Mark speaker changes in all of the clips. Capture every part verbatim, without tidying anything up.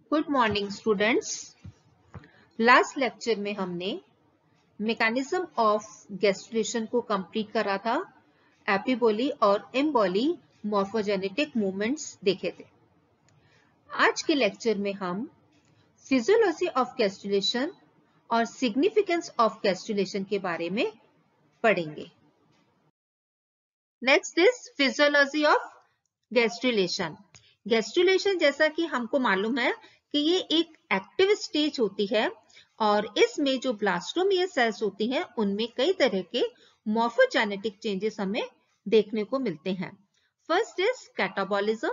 Speaker 1: Good morning students. Last lecture में हमने mechanism of gastrulation को कंप्लीट करा था। एपिबॉली और इम्बॉली मॉर्फोजेनेटिक मूवमेंट्स देखे थे। आज के लेक्चर में हम फिजियोलॉजी ऑफ गैस्ट्रुलेशन और सिग्निफिकेंस ऑफ गैस्ट्रुलेशन के बारे में पढ़ेंगे। Next is physiology of gastrulation. Gastrulation जैसा कि हमको मालूम है कि ये एक एक्टिव स्टेज होती है और इसमें जो ब्लास्टोमियल सेल्स होती हैं उनमें कई तरह के मॉर्फोजेनेटिक चेंजेस हमें देखने को मिलते हैं। First is catabolism.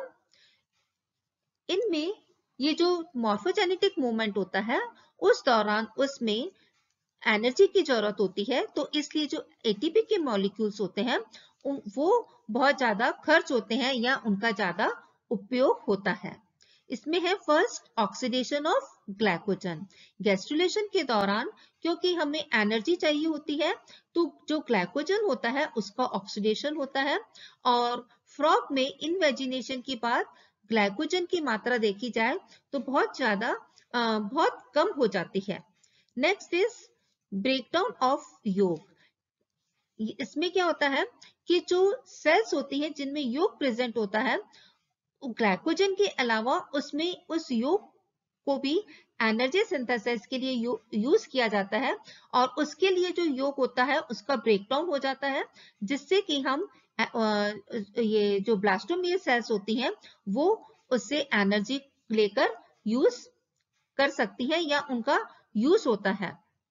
Speaker 1: इनमें ये जो मॉर्फोजेनेटिक मूवमेंट होता है उस दौरान उसमें एनर्जी की जरूरत होती है, तो इसलिए जो एटीपी के मॉलिक्यूल्स होते हैं वो बहुत ज्यादा खर्च होते हैं या उनका ज्यादा उपयोग होता है। इसमें है first oxidation of glycogen. Gastrulation के दौरान क्योंकि हमें एनर्जी चाहिए होती है तो जो ग्लाइकोजन होता है उसका ऑक्सीडेशन होता है और फ्रॉग में इनवेजिनेशन के बाद ग्लाइकोजन की मात्रा देखी जाए तो बहुत ज्यादा बहुत कम हो जाती है। नेक्स्ट इज ब्रेकडाउन ऑफ योग। इसमें क्या होता है कि जो सेल्स होती हैं जिनमें योग प्रेजेंट होता है ग्लाइकोजन के अलावा उसमें उस योग को भी एनर्जी सिंथेसिस के लिए यू, यूज किया जाता है और उसके लिए जो योग होता है उसका ब्रेकडाउन हो जाता है, जिससे कि हम ये जो ब्लास्टोमियल सेल्स होती हैं वो उससे एनर्जी लेकर यूज कर सकती है या उनका यूज होता है।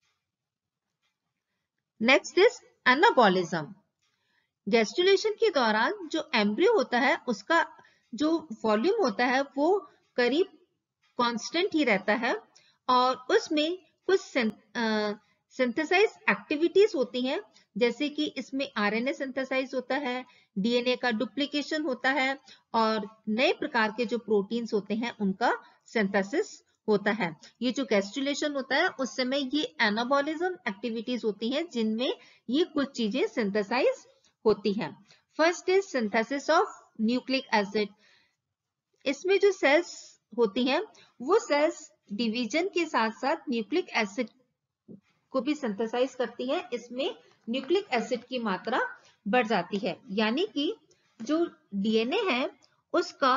Speaker 1: Next is anabolism. गैस्ट्रुलेशन के दौरान जो एम्ब्रियो होता है उसका जो वॉल्यूम होता है वो करीब कांस्टेंट ही रहता है और उसमें कुछ सिंथेसाइज एक्टिविटीज होती हैं, जैसे कि इसमें आरएनए सिंथेसाइज होता है, डीएनए का डुप्लीकेशन होता है और नए प्रकार के जो प्रोटीन्स होते हैं उनका सिंथेसिस होता है। ये जो गैस्ट्रुलेशन होता है उस समय ये एनाबॉलिज्म एक्टिविटीज होती हैं जिनमें ये कुछ चीजें सिंथेसाइज होती हैं। First is synthesis of nucleic acid. इसमें जो सेल्स होती हैं वो सेल्स डिवीजन के साथ साथ न्यूक्लिक एसिड को भी सिंथेसाइज करती हैं। इसमें न्यूक्लिक एसिड की मात्रा बढ़ जाती है, यानी कि जो डीएनए है उसका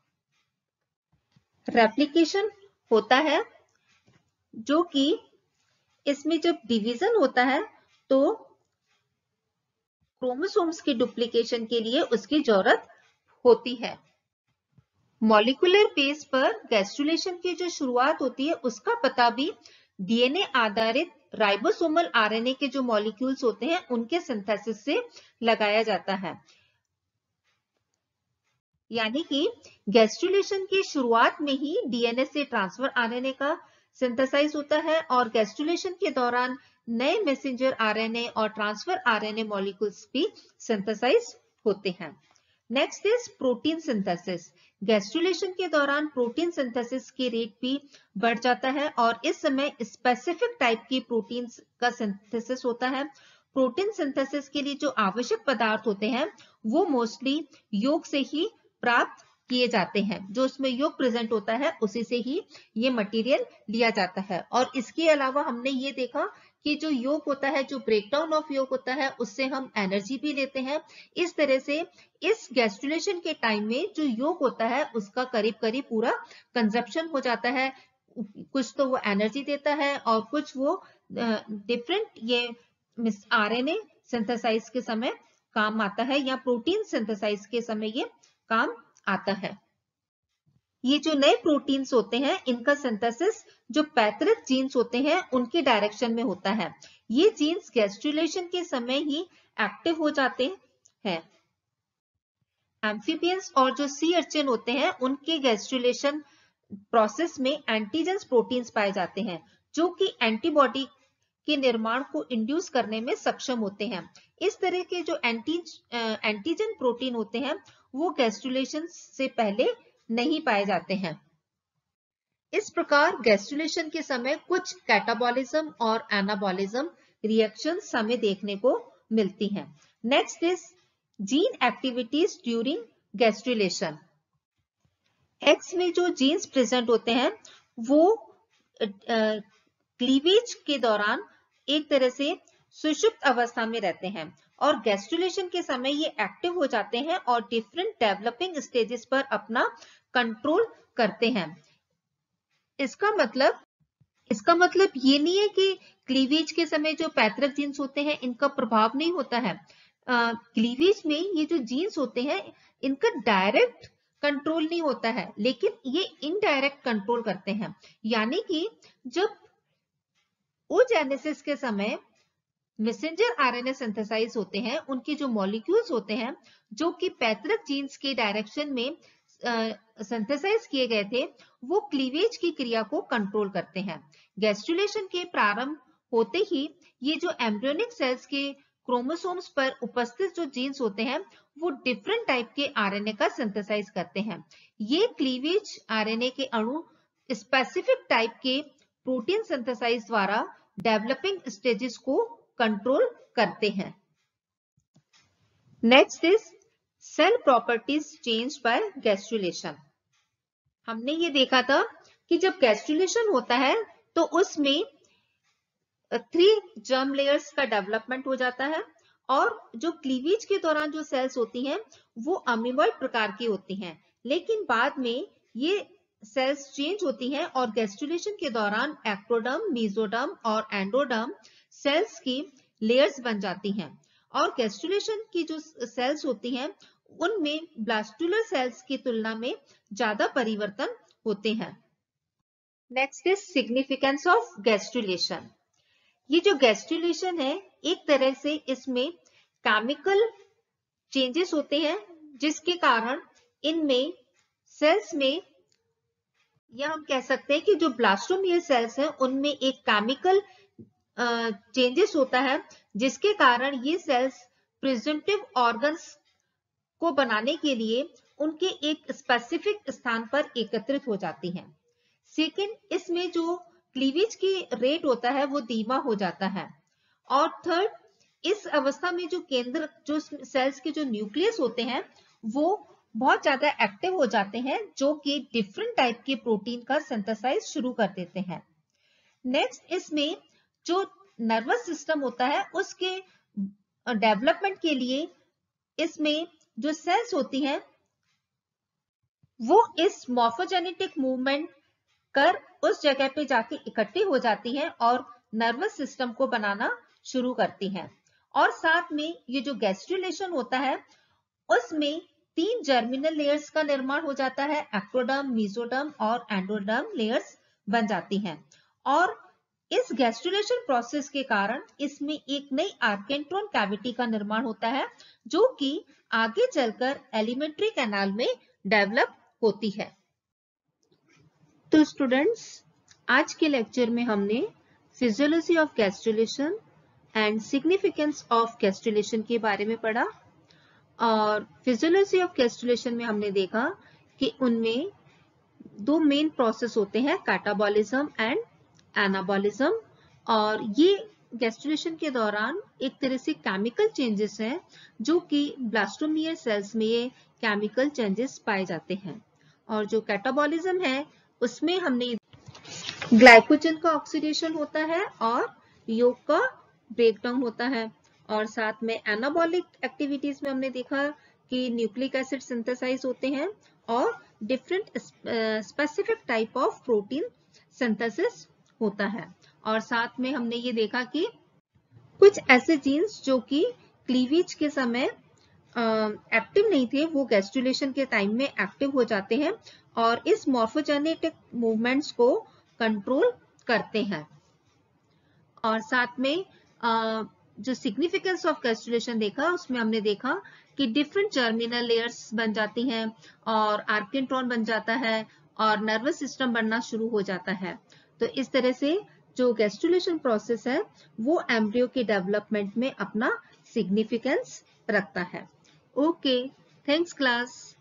Speaker 1: रेप्लिकेशन होता है, जो कि इसमें जब डिवीजन होता है तो क्रोमोसोम्स की डुप्लीकेशन के लिए उसकी जरूरत होती है। मॉलिक्यूलर बेस पर गैस्ट्रुलेशन की जो शुरुआत होती है उसका पता भी डीएनए आधारित राइबोसोमल आरएनए के जो मॉलिक्यूल्स होते हैं उनके सिंथेसिस से लगाया जाता है। यानी कि गैस्ट्रुलेशन की शुरुआत में ही डीएनए से ट्रांसफर आरएनए का सिंथेसाइज होता है और गैस्ट्रुलेशन के दौरान नए मैसेंजर आरएनए और ट्रांसफर आरएनए मॉलिक्यूल्स भी सिंथेसाइज होते हैं। Next is protein synthesis. Gastrulation के दौरान प्रोटीन सिंथेसिस की रेट भी बढ़ जाता है और इस समय स्पेसिफिक टाइप की प्रोटीन का सिंथेसिस होता है। प्रोटीन सिंथेसिस के लिए जो आवश्यक पदार्थ होते हैं वो मोस्टली योग से ही प्राप्त किए जाते हैं। जो उसमें योग प्रेजेंट होता है उसी से ही ये मटेरियल लिया जाता है। और इसके अलावा हमने ये देखा कि जो योग होता है, जो ब्रेकडाउन ऑफ योग होता है, उससे हम एनर्जी भी लेते हैं। इस तरह से इस गैस्ट्रुलेशन के टाइम में जो योग होता है उसका करीब करीब पूरा कंजप्शन हो जाता है। कुछ तो वो एनर्जी देता है और कुछ वो डिफरेंट ये आरएनए सिंथेसाइज के समय काम आता है या प्रोटीन सिंथेसाइज के समय ये काम आता है। ये जो नए प्रोटीन्स होते हैं इनका सिंथेसिस जो पैतृक जीन्स होते हैं उनके डायरेक्शन में होता है। ये जीन्स गैस्ट्रुलेशन के समय ही एक्टिव हो जाते हैं। एम्फीबियंस और जो सी अर्चिन होते हैं उनके गैस्ट्रुलेशन प्रोसेस में एंटीजेंस प्रोटीन्स पाए जाते हैं जो कि एंटीबॉडी के निर्माण को इंड्यूस करने में सक्षम होते हैं। इस तरह के जो एंटी एंटीजन प्रोटीन होते हैं वो गैस्ट्रुलेशन से पहले नहीं पाए जाते हैं। इस प्रकार गैस्ट्रुलेशन के समय कुछ कैटाबॉलिज्म और एनाबॉलिज्म रिएक्शंस हमें देखने को मिलती हैं। Next is gene activities during gastrulation. एक्स में जो जीन्स प्रेजेंट होते हैं वो क्लीवेज के दौरान एक तरह से सुषुप्त अवस्था में रहते हैं और गैस्ट्रुलेशन के समय ये एक्टिव हो जाते हैं और डिफरेंट डेवलपिंग स्टेजेस पर अपना कंट्रोल करते हैं। इसका मतलब इसका मतलब ये नहीं है कि क्लीवेज के समय जो पैतृक जीन्स होते हैं इनका प्रभाव नहीं होता है। क्लीवेज में ये जो जीन्स होते हैं इनका डायरेक्ट कंट्रोल नहीं होता है, लेकिन ये इनडायरेक्ट कंट्रोल करते हैं। यानी कि जब ओजेनेसिस के समय मैसेंजर आरएनए सिंथेसाइज होते हैं, उनके जो मॉलिक्यूल्स होते हैं जो कि पैतृक जीन्स के डायरेक्शन में सिंथेसाइज किए गए थे, वो क्लीवेज की क्रिया को कंट्रोल करते हैं। गैस्ट्रुलेशन के प्रारंभ होते ही ये जो एम्ब्रियोनिक सेल्स के क्रोमोसोम्स पर उपस्थित जो जीन्स होते हैं वो डिफरेंट टाइप के आरएनए का सिंथेसाइज करते हैं। ये क्लीवेज आरएनए के अणु स्पेसिफिक टाइप के प्रोटीन सिंथेसाइज द्वारा डेवलपिंग स्टेजेस को कंट्रोल करते हैं। Next is cell properties change by gastrulation. हमने ये देखा था कि जब गैस्ट्रुलेशन होता है तो उसमें थ्री जर्म लेयर्स का डेवलपमेंट हो जाता है और जो क्लीवेज के दौरान जो सेल्स होती हैं वो अमीबॉइड प्रकार की होती हैं, लेकिन बाद में ये सेल्स चेंज होती हैं और गैस्ट्रुलेशन के दौरान एक्टोडर्म, मेसोडर्म और एंडोडर्म सेल्स की लेयर्स बन जाती हैं और गैस्ट्रुलेशन की जो सेल्स होती हैं उनमें ब्लास्टुलर सेल्स की तुलना में ज्यादा परिवर्तन होते हैं। Next is significance of gastrulation. ये जो गैस्ट्रुलेशन है एक तरह से इसमें केमिकल चेंजेस होते हैं जिसके कारण इनमें सेल्स में, या हम कह सकते हैं कि जो ब्लास्टोमियर सेल्स हैं उनमें एक केमिकल चेंजेस होता है जिसके कारण ये सेल्स प्रिजम्पटिव ऑर्गन्स को बनाने के लिए उनके एक स्पेसिफिक स्थान पर एकत्रित हो जाती हैं। सेकेंड, इसमें जो क्लीवेज की रेट होता है वो धीमा हो जाता है और थर्ड, इस अवस्था में जो केंद्र जो सेल्स के जो न्यूक्लियस होते हैं वो बहुत ज्यादा एक्टिव हो जाते हैं जो कि डिफरेंट टाइप के प्रोटीन का सिंथेसाइज शुरू कर देते हैं। नेक्स्ट, इसमें जो नर्वस सिस्टम होता है उसके डेवलपमेंट के लिए इसमें जो सेल्स होती हैं वो इस मॉर्फोजेनेटिक मूवमेंट कर उस जगह पे जाके इकट्ठी हो जाती हैं और नर्वस सिस्टम को बनाना शुरू करती हैं। और साथ में ये जो गैस्ट्रुलेशन होता है उसमें तीन जर्मिनल लेयर्स का निर्माण हो जाता है, एक्टोडर्म, मेसोडर्म और एंडोडर्म लेयर्स बन जाती हैं और इस गैस्ट्रुलेशन प्रोसेस के कारण इसमें एक नई आर्केंट्रोन कैविटी का निर्माण होता है जो कि आगे चलकर एलिमेंट्री कैनाल में डेवलप होती है। तो स्टूडेंट्स, आज के लेक्चर में हमने physiology of gastrulation and significance of gastrulation के बारे में पढ़ा और फिजियोलॉजी ऑफ गैस्ट्रुलेशन में हमने देखा कि उनमें दो मेन प्रोसेस होते हैं, कैटाबॉलिज्म एंड एनाबॉलिज्म, और ये गैस्ट्रुलेशन के दौरान एक तरह से केमिकल चेंजेस हैं जो कि ब्लास्टोमियर सेल्स में ये केमिकल चेंजेस पाए जाते हैं। और जो कैटाबॉलिज्म है उसमें हमने ग्लाइकोजन का ऑक्सीडेशन होता है और योग का ब्रेकडाउन होता है और साथ में एनाबॉलिक एक्टिविटीज में हमने देखा कि न्यूक्लिक एसिड सिंथेसाइज होते हैं और different specific type of protein synthesis होता है। और साथ में हमने ये देखा कि कुछ ऐसे जीन्स जो कि क्लीवेज के समय एक्टिव नहीं थे वो गैस्ट्रुलेशन के टाइम में एक्टिव हो जाते हैं और इस मॉर्फोजेनेटिक मूवमेंट्स को कंट्रोल करते हैं। और साथ में uh, जो सिग्निफिकेंस ऑफ गैस्ट्रुलेशन देखा उसमें हमने देखा कि डिफरेंट जर्मिनल लेयर्स बन जाती हैं और आर्केंट्रॉन बन जाता है और नर्वस सिस्टम बनना शुरू हो जाता है। तो इस तरह से जो गैस्ट्रुलेशन प्रोसेस है वो एम्ब्रियो के डेवलपमेंट में अपना सिग्निफिकेंस रखता है। Okay, thanks class.